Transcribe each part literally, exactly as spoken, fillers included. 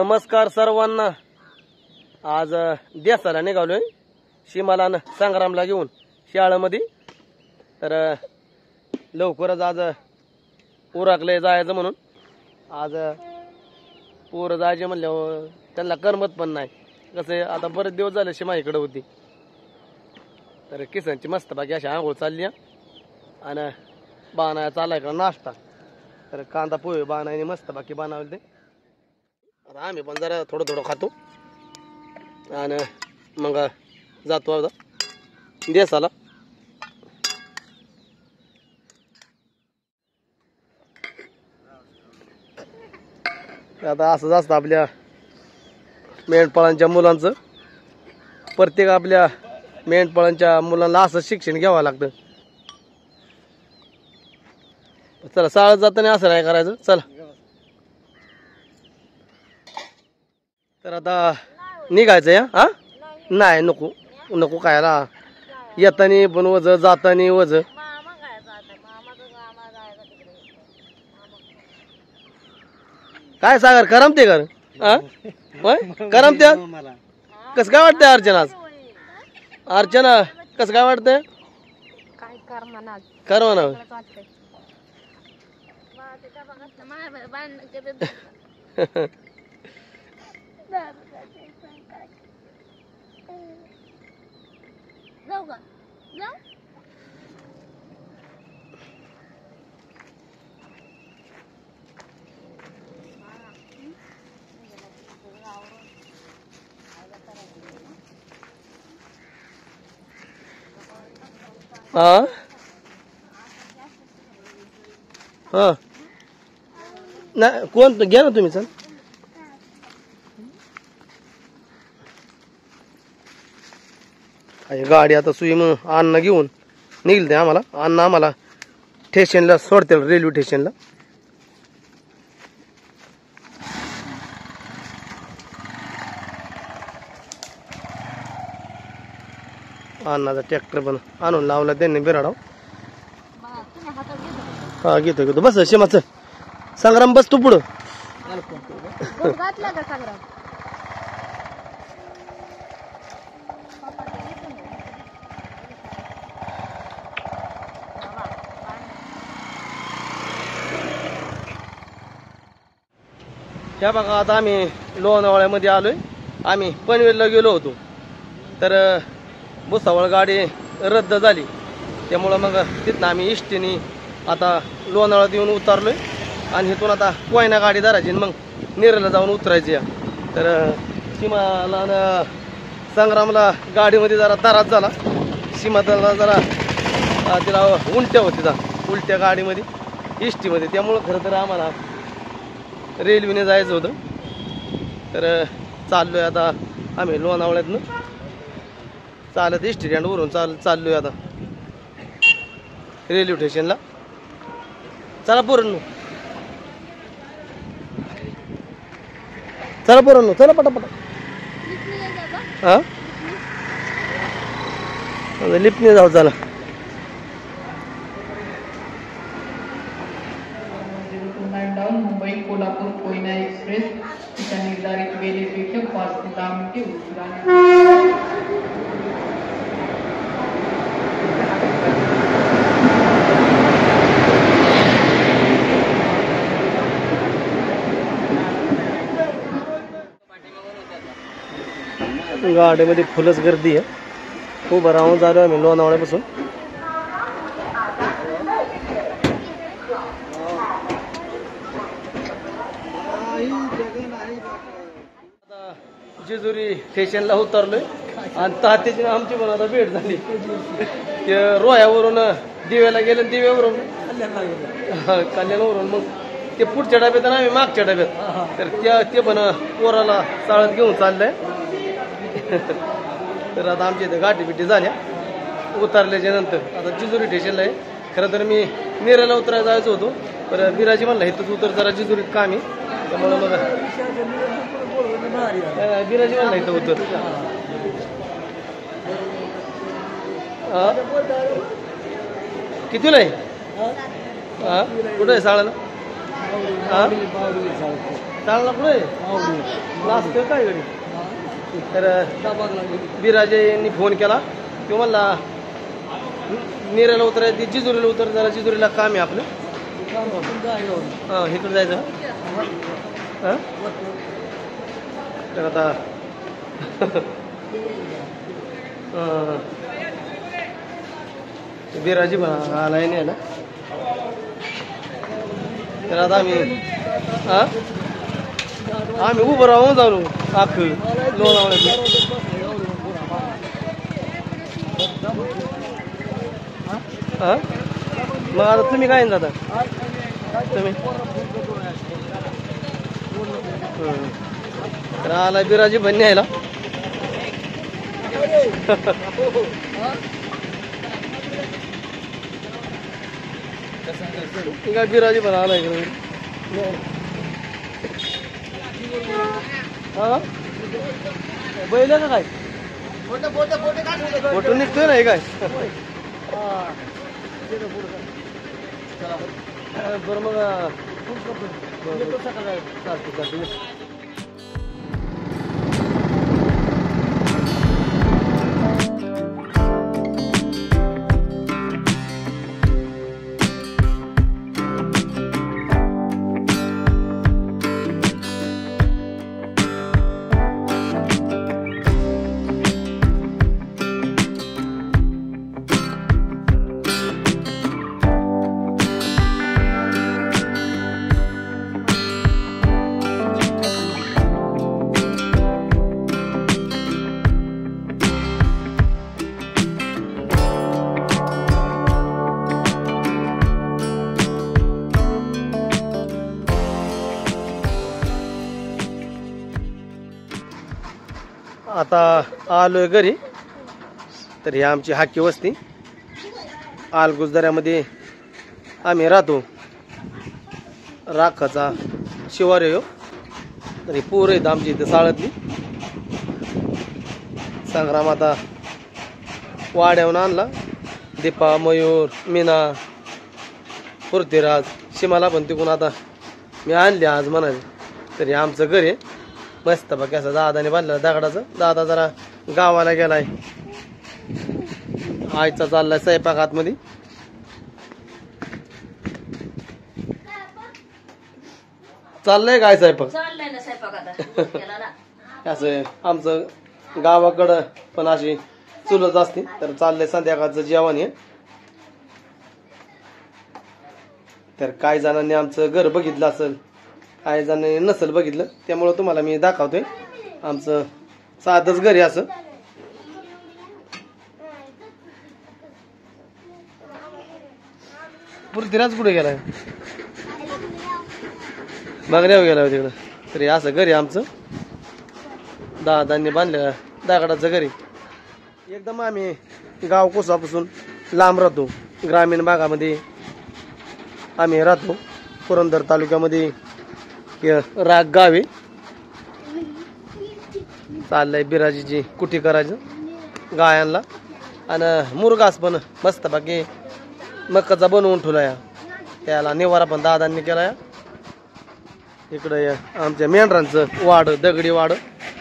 नमस्कार सर्वांना। आज देसाला निघालोय शिमाला न संग्रामला घेऊन शाळेमध्ये। तर लवकरच आज उरकले जायचं म्हणून आज पोरं जायचे म्हणल्यावर त्यांना करमत पण नाही। कसं आता बरेच दिवस झाले शिमा इकडे होती। तर किसनची मस्त बाकी अशी आंघोळ चालली आणि बानाया चालाय का नाश्ता। तर कांदा पोहे बानायने मस्त बाकी बनवले ते। आता आम्ही पण जरा थोडं थोडं खातो आणि मग जातो आता देसाला। आता असंच असतं आपल्या मेंढपाळांच्या मुलांचं। प्रत्येक आपल्या मेंढपाळांच्या मुलांना असं शिक्षण घ्यावं लागतं। चला शाळेत जाताना असं नाही करायचं। चला तर आता निघायचं या। हा नाही नको नको खायला। येतानी पण वज जातानी वज। काय सागर करमते कर करमते। कस काय वाटतंय अर्चना? आज अर्चना कस काय वाटतंय? करमना हा हा नाही कोण घ्या ना तुम्ही। चल गाडी आता सुई मग अन्न घेऊन निघल ते आम्हाला। अन्न आम्हाला स्टेशनला सोडते रेल्वे स्टेशनला। अन्नाचा ट्रॅक्टर पण आणून लावला त्यांनी बिराडाव। हा घेतो घेतो बस शिमाच संग्राम बस तू पुढं। ह्या बघा आता आम्ही लोणावळ्यामध्ये आलोय। आम्ही पनवेलला गेलो होतो तर भुसावळ गाडी रद्द झाली त्यामुळं मग तिथनं आम्ही इष्टीने आता लोणावळ्यात येऊन उतरलोय आणि इथून आता कोयना गाडी धरायची मग नेरला जाऊन उतरायची। तर सीमाला संग्रामला गाडीमध्ये जरा त्रास झाला। सीमाला जरा तिला उलट्या होत्या उलट्या गाडीमध्ये इष्टीमध्ये। त्यामुळं खरं तर आम्हाला रेल्वेने जायचं होतं। तर चाललोय आता आम्ही लोणावळ्यातनं चालत एस टी स्टँडवरून चाल चाललोय आता रेल्वे स्टेशनला। चला पोरांनो चला पोरांनो चला पटापट। हा लिफ्टने जाऊ चला। मुंबई कोल्हापूर कोयना एक्सप्रेस तिच्या निर्धारित वेळेपेक्षा पाच ते दहा मिनिटे उशिराने। गाडीमध्ये फुलच गर्दी आहे। उभं राहून चालू आम्ही लोणावळ्यापासून। जेजुरी स्टेशनला उतरलोय आणि तात्याची आमची पण आता भेट झाली। ते रोह्यावरून दिव्याला गेलं दिव्यावरून कल्याणवरून मग ते पुढच्या डब्यात आणि आम्ही मागच्या डब्यात। तर त्या ते पण पोराला चाळत घेऊन चाललंय। तर आता आमच्या इथे गाठी बिठी झाल्या उतरल्याच्या नंतर आता जेजुरी स्टेशनला आहे। खरं तर मी नेराला उतरायला जायचं होतो पण बिराजी म्हणला इथंच उतर जरा जेजुरीत काम आहे त्यामुळं मग बिराजी म्हणला इथं उतर। कितीला आहे? हा कुठं आहे शाळेला? हा चालला पुढे लास्ट काय घडी. तर बिराजेंनी फोन केला किंवा मला निराला उतरायचं जिजुरीला उतर जरा जिजुरीला काम आहे आपलं. हां इकडे जायचं. हां तर आता बिराजी पण आलाय नाही ना. तर आता आम्ही हां आम्ही उभं राहून जाऊ अख्खं लोणावळ्यात. हां मग आता तुम्ही काय जाता तुम्ही. तर आला बिराजी पण न्यायला. काय बिराजी पण आला इकडे. हा बैल का काय फोटो निघतोय ना हे काय. बरं मग चालते चालते. आता आलोय घरी. तर ही आमची हाकी वस्ती आलगुज दऱ्यामध्ये आम्ही राहतो. राखाचा शिवार आहे. तर ही पोरं आहेत आमची इथं साळतली. संग्राम आता वाड्याहून आणला. दीपा मयूर मीना पृथ्वीराज शिमाला पण तिकून आता मी आणले आज म्हणाले. तर हे आमचं घर आहे मस्त बाकी असं दादाने बांधलं दगडाचं. दादा जरा गावाला गेलाय. आईचा चाललाय स्वयंपाक आतमध्ये. चाललंय काय स्वयंपाक. असं आमचं गावाकडं पण अशी चुलत असते. तर चाललंय संध्याकाळचं जेवण हे. तर काही जणांनी आमचं घर बघितलं असेल काही जणांनी नसेल बघितलं त्यामुळं तुम्हाला मी दाखवतोय. आमचं साधंच घर आहे असं. पृथ्वीराज कुठे गेलाय बघण्यावर गेला तिकडं. तरी असं घर आहे आमचं. दादांनी बांधलेलं दगडाचं घर आहे. एकदम आम्ही गाव कोसापासून लांब राहतो. ग्रामीण भागामध्ये आम्ही राहतो. पुरंदर तालुक्यामध्ये राग गावे. चाललंय बिराजीची कुटी करायचं गायांना. आणि मुरगास पण मस्त बाकी मक्काचा बनवून ठेवलाय. त्याला निवारा पण दादांनी केलाय. इकडे आमच्या मेंढरांचं वाड दगडी वाड.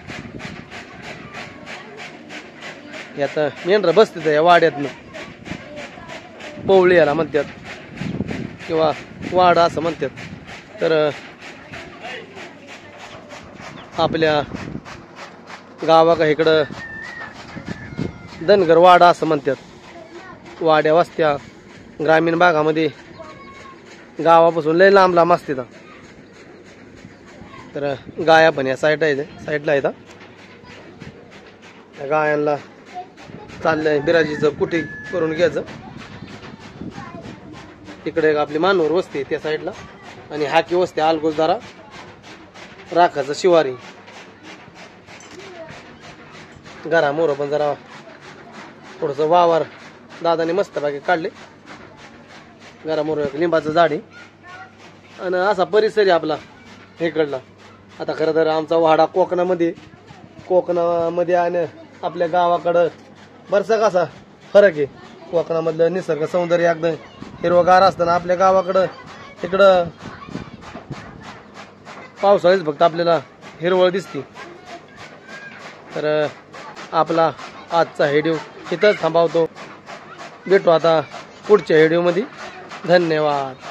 यात मेंढर बसते या वाड्यातनं. पवळी याला म्हणतात किंवा वाड असं म्हणतात. तर आपल्या गावाका इकडं धनगर वाडा असं म्हणतात. वाड्या वस्त्या ग्रामीण भागामध्ये गावापासून लय लांब लांब असते. तर गाया पण या साईड आहे साईडला येतात. गायांना चाललंय बिराजीचं कुटी करून घ्यायचं. तिकडे आपली मानवर वस्ती त्या साईडला आणि हाकी वस्ती आलगोजदारा राखाचं शिवारी. घरा मोर पण जरा थोडस वावर दादाने मस्त बाकी काढले. घरा मोर लिंबाचं झाड आहे आणि असा परिसर आहे आपला इकडला. आता खरं तर आमचा वाडा कोकणामध्ये कोकणामध्ये आणि आपल्या गावाकडं बरसा कसा फरक आहे. कोकणामधलं निसर्ग सौंदर्य एकदम हिरवगार असताना आपल्या गावाकडं इकडं पावसाळ्यात फक्त आपल्याला हिरवळ दिसते. तर आपला आजचा व्हिडिओ इथंच थांबवतो. भेटू आता पुढच्या व्हिडिओमध्ये. धन्यवाद.